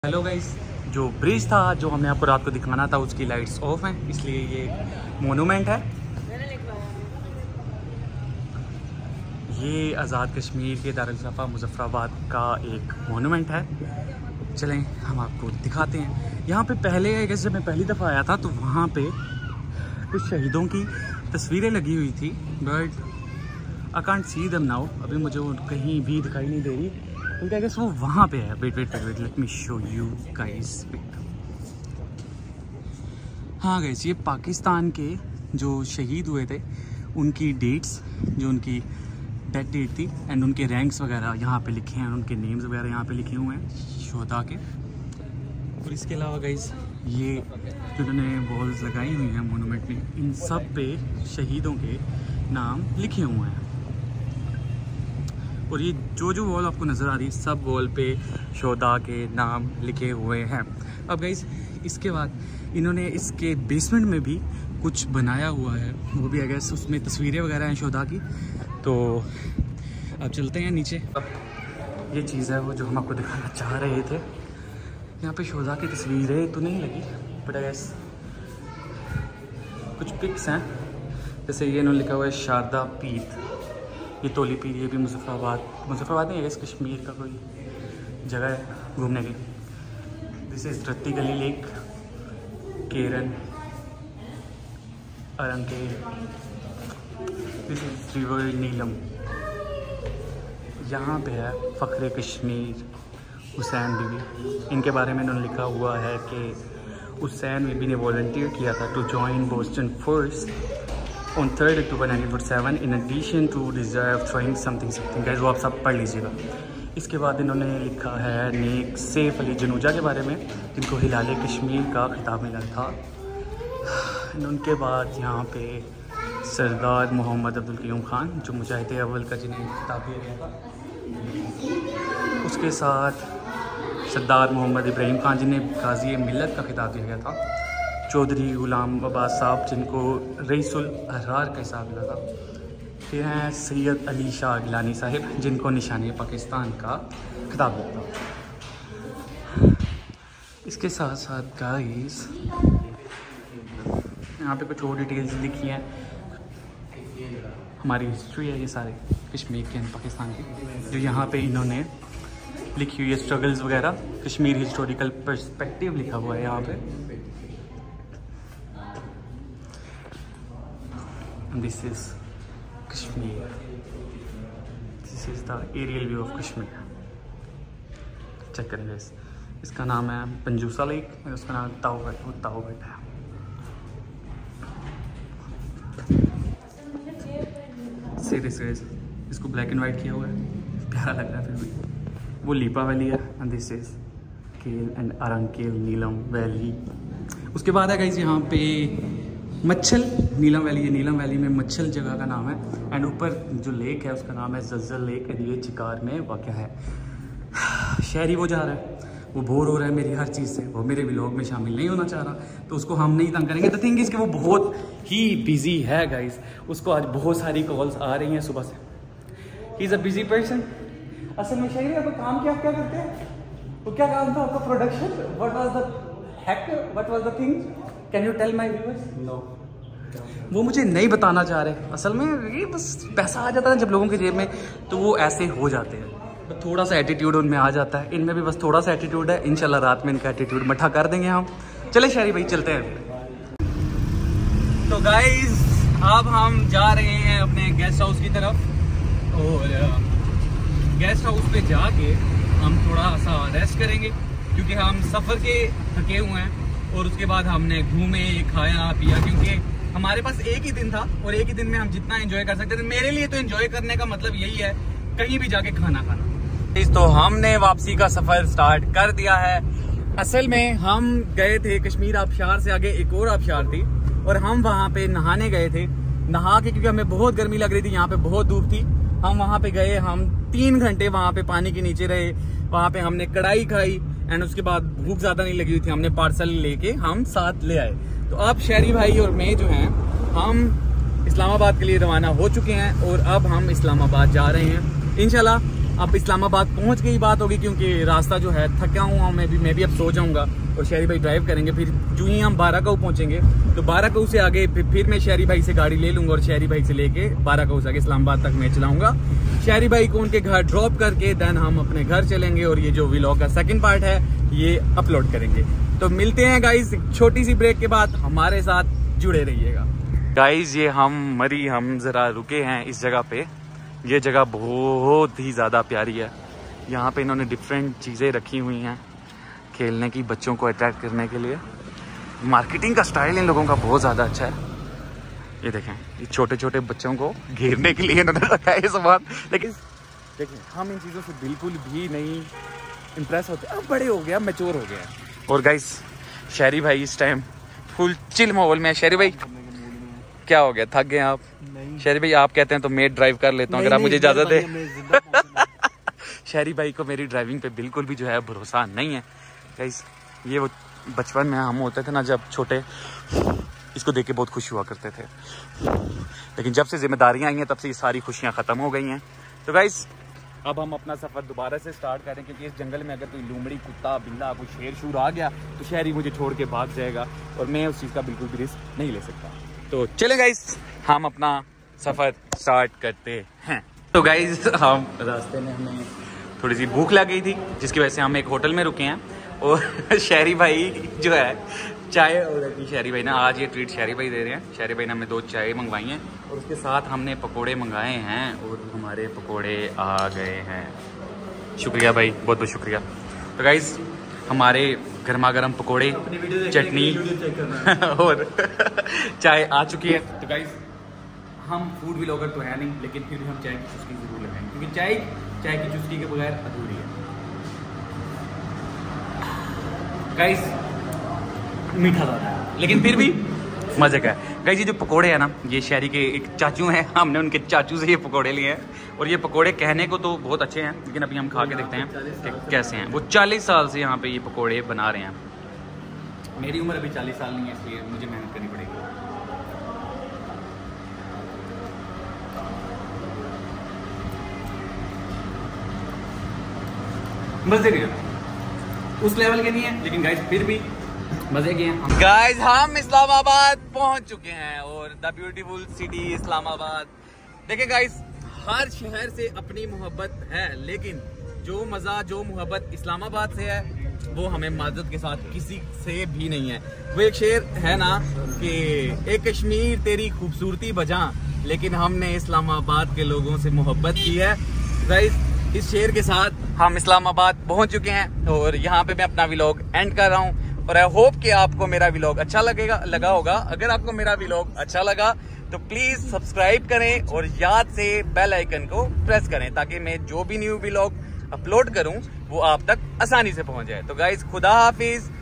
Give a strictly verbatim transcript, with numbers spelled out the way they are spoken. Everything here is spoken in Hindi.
हेलो गाइस, जो ब्रिज था जो हमने आपको रात को दिखाना था उसकी लाइट्स ऑफ हैं, इसलिए ये मोनूमेंट है। ये आज़ाद कश्मीर के दारुल-उज़फ़ा मुज़फ़्फ़राबाद का एक मोनूमेंट है। चलें हम आपको दिखाते हैं। यहाँ पे पहले आई गेस जब मैं पहली दफ़ा आया था तो वहाँ पे कुछ शहीदों की तस्वीरें लगी हुई थी, but I can't see them now. अभी मुझे वो कहीं भी दिखाई नहीं दे रही, क्योंकि आई गेस वो वहाँ पे है। Wait wait wait let me show you guys. हाँ गाइस, ये पाकिस्तान के जो शहीद हुए थे उनकी डेट्स, जो उनकी डेथ डेट थी एंड उनके रैंक्स वगैरह यहाँ पे लिखे हैं, उनके नेम्स वगैरह यहाँ पे लिखे हुए हैं शोहदा के। और इसके अलावा गाइस ये जो उन्होंने वॉल्स लगाई हुई हैं मोनूमेंट में, इन सब पे शहीदों के नाम लिखे हुए हैं। और ये जो जो वॉल आपको नज़र आ रही है सब वॉल पे शोहदा के नाम लिखे हुए हैं। अब गाइस इसके बाद इन्होंने इसके बेसमेंट में भी कुछ बनाया हुआ है, वो भी आई गेस उसमें तस्वीरें वगैरह हैं शोहदा की। तो अब चलते हैं नीचे। अब ये चीज़ है वो जो हम आपको दिखाना चाह रहे थे। यहाँ पे शोहदा की तस्वीरें तो नहीं लगी, बट आई गेस कुछ पिक्स हैं। जैसे ये इन्होंने लिखा हुआ है शारदा पीर, ये तोली पीर, ये भी मुज़फ़्फ़राबाद मुज़फ़्फ़राबाद नहीं है, इस कश्मीर का कोई जगह है घूमने की। This is Ratti Gali lake, Keran, अरंके, दिस इज़ रिवर नीलम। यहाँ पे है फ़ख्र कश्मीर हुसैन बीबी। इनके बारे में इन्होंने लिखा हुआ है कि हुसैन बीबी ने वॉलंटियर किया था to join Boston force on third October nineteen forty seven in addition to deserve throwing something something. Guys वो आप सब पढ़ लीजिएगा। इसके बाद इन्होंने लिखा है नेक सैफ अली जनूजा के बारे में, जिनको हिलाल कश्मीर का खिताब मिला था। उनके बाद यहाँ पे सरदार मोहम्मद अब्दुल क़य्यूम खान, जो मुजाहिद अव्वल का जिन्हें खिताब दिया गया था। उसके साथ सरदार मोहम्मद इब्राहिम खान, जिन्हें गाज़ी मिल्लत का खिताब दिया गया था। चौधरी गुलाम अब्बास साहब, जिनको रईसुल अहरार का हिसाब मिला था। फिर हैं सैयद अली शाह गिलानी साहिब, जिनको निशानी पाकिस्तान का खिताब मिला था। इसके साथ साथ गाइस यहाँ पे कुछ और डिटेल्स लिखी हैं, हमारी हिस्ट्री है ये सारे कश्मीर के पाकिस्तान की, जो यहाँ पे इन्होंने लिखी हुई है। स्ट्रगल्स वगैरह, कश्मीर हिस्टोरिकल पर्सपेक्टिव लिखा हुआ है यहाँ पे। This is Kashmir, this is the aerial view of Kashmir. Check करेंगे इस इसका नाम है पंजूसा लेक, और उसका नाम ताओगट, वो ताओगट है। सीरियस, इसको ब्लैक एंड वाइट किया हुआ है, प्यारा लग रहा है। फिर भी वो लीपा वैली है and this is Kel and Arangkel Neelum valley. उसके बाद है गाइस यहाँ पे मच्छल नीलम वैली। ये नीलम वैली में मच्छल जगह का नाम है एंड ऊपर जो लेक है उसका नाम है जज्जल लेक एंड ये चिकार में वाक़या है। शहरी वो जा रहा है, वो बोर हो रहा है मेरी हर चीज़ से, वो मेरे व्लॉग में शामिल नहीं होना चाह रहा, तो उसको हम नहीं तंग करेंगे। द थिंग इज़ कि वो बहुत ही बिजी है गाइस, उसको आज बहुत सारी कॉल्स आ रही हैं सुबह से। He is a busy person. असल में शहरी आपका काम क्या क्या करते हैं, वो क्या काम था आपका? Production. What was the hack, what was the thing, can you tell my viewers? No, वो मुझे नहीं बताना चाह रहे। असल में ये बस पैसा आ जाता है जब लोगों की जेब में, तो वो ऐसे हो जाते हैं। थोड़ा सा एटीट्यूड उनमें आ जाता है, इनमें भी बस थोड़ा सा एटीट्यूड है। इंशाल्लाह रात में इनका एटीट्यूड मठा कर देंगे हम। चले शहरी भाई चलते हैं। तो गाइस अब हम जा रहे हैं अपने गेस्ट हाउस की तरफ, और गेस्ट हाउस पे जाके हम थोड़ा सा रेस्ट करेंगे, क्योंकि हम सफ़र के थके हुए हैं। और उसके बाद हमने घूमे, खाया पिया, क्योंकि हमारे पास एक ही दिन था और एक ही दिन में हम जितना एंजॉय कर सकते थे। मेरे लिए तो एंजॉय करने का मतलब यही है, कहीं भी जाके खाना खाना। तो हमने वापसी का सफ़र स्टार्ट कर दिया है। असल में हम गए थे कश्मीर आबशार से आगे एक और आबशार थी, और हम वहाँ पे नहाने गए थे। नहा के, क्योंकि हमें बहुत गर्मी लग रही थी, यहाँ पे बहुत धूप थी, हम वहाँ पे गए। हम तीन घंटे वहाँ पे पानी के नीचे रहे, वहाँ पे हमने कढ़ाई खाई एंड उसके बाद भूख ज़्यादा नहीं लगी हुई थी, हमने पार्सल लेके हम साथ ले आए। तो अब शहरी भाई और मैं जो हैं हम इस्लामाबाद के लिए रवाना हो चुके हैं, और अब हम इस्लामाबाद जा रहे हैं। इंशाल्लाह अब इस्लामाबाद पहुंच के ही बात होगी, क्योंकि रास्ता जो है थका हुआ मैं भी मैं भी अब सो जाऊंगा और शहरी भाई ड्राइव करेंगे। फिर जो ही हम बाराकाऊ पहुंचेंगे तो बाराकाऊ से आगे फिर, फिर मैं शहरी भाई से गाड़ी ले लूंगा और शहरी भाई से लेके बाराकाऊ से आगे इस्लामाबाद तक मैं चलाऊंगा। शहरी भाई को उनके घर ड्रॉप करके देन हम अपने घर चलेंगे और ये जो व्लॉग का सेकंड पार्ट है ये अपलोड करेंगे। तो मिलते हैं गाइस छोटी सी ब्रेक के बाद, हमारे साथ जुड़े रहिएगा। गाइस ये हम मरी हम जरा रुके हैं इस जगह पे। ये जगह बहुत ही ज़्यादा प्यारी है। यहाँ पे इन्होंने डिफरेंट चीज़ें रखी हुई हैं खेलने की, बच्चों को अट्रैक्ट करने के लिए। मार्केटिंग का स्टाइल इन लोगों का बहुत ज़्यादा अच्छा है। ये देखें, ये छोटे छोटे बच्चों को घेरने के लिए इन्होंने रखा है ये सामान। लेकिन देखें हम इन चीज़ों से बिल्कुल भी नहीं इम्प्रेस होते, अब बड़े हो गए, अब मैच्योर हो गए। और गाइस शहरी भाई इस टाइम फुल चिल माहौल में है। शहरी भाई क्या हो गया, थक गए आप? शहरी भाई आप कहते हैं तो मैं ड्राइव कर लेता हूँ अगर आप मुझे इजाजत दे। शहरी भाई को मेरी ड्राइविंग पे बिल्कुल भी जो है भरोसा नहीं है गाइस। ये वो बचपन में हम होते थे ना जब छोटे, इसको देख के बहुत खुश हुआ करते थे, लेकिन जब से जिम्मेदारियां आई हैं तब से ये सारी खुशियां खत्म हो गई हैं। तो गाइस अब हम अपना सफर दोबारा से स्टार्ट करें, क्योंकि इस जंगल में अगर कोई लूमड़ी, कुत्ता, बिल्ला, कोई शेर शूर आ गया तो शहरी मुझे छोड़ के भाग जाएगा और मैं उस चीज़ का बिल्कुल भी रिस्क नहीं ले सकता। तो चलें गाइस हम अपना सफर स्टार्ट करते हैं। तो गाइस हम रास्ते में हमें थोड़ी सी भूख लग गई थी, जिसकी वजह से हम एक होटल में रुके हैं और शहरी भाई जो है चाय और शहरी भाई ना आज ये ट्रीट शहरी भाई दे रहे हैं। शहरी भाई ने हमें दो चाय मंगवाई हैं और उसके साथ हमने पकोड़े मंगाए हैं और हमारे पकोड़े आ गए हैं। शुक्रिया भाई, बहुत बहुत शुक्रिया। तो गाइस हमारे गर्मा गर्म पकोड़े, चटनी और चाय आ चुकी है। तो गाइस हम फूड व्लॉगर तो है नहीं, लेकिन फिर भी हम चाय की चुस्की जरूर लगाएंगे, क्योंकि चाय चाय की चुस्की के बगैर अधूरी है। गाइस मीठा ज़्यादा है लेकिन फिर भी मजे का है। गाइस ये जो पकोड़े हैं ना, ये शहरी के एक चाचू हैं, हमने उनके चाचू से ये पकोड़े लिए हैं और ये पकोड़े कहने को तो बहुत अच्छे हैं, लेकिन अभी हम खा के देखते हैं कि कैसे हैं। वो चालीस साल से यहाँ पे ये पकोड़े बना रहे हैं। मेरी उम्र अभी चालीस साल नहीं है, इसलिए मुझे मेहनत करनी पड़ेगी। मजे के उस लेवल के नहीं है, लेकिन गाइस फिर भी मजे के हैं। गाइस हम इस्लामाबाद पहुंच चुके हैं और द ब्यूटीफुल सिटी इस्लामाबाद। देखिए गाइस हर शहर से अपनी मोहब्बत है, लेकिन जो मजा जो मोहब्बत इस्लामाबाद से है वो हमें माजत के साथ किसी से भी नहीं है। वो एक शेर है ना कि एक कश्मीर तेरी खूबसूरती बजा, लेकिन हमने इस्लामाबाद के लोगों से मोहब्बत की है। गाइस इस शेर के साथ हम इस्लामाबाद पहुंच चुके हैं और यहाँ पे मैं अपना व्लॉग एंड कर रहा हूँ और आई होप कि आपको मेरा व्लॉग अच्छा लगेगा लगा होगा। अगर आपको मेरा व्लॉग अच्छा लगा तो प्लीज सब्सक्राइब करें और याद से बेल आइकन को प्रेस करें, ताकि मैं जो भी न्यू व्लॉग अपलोड करूं वो आप तक आसानी से पहुंच जाए। तो गाइस खुदा हाफिज।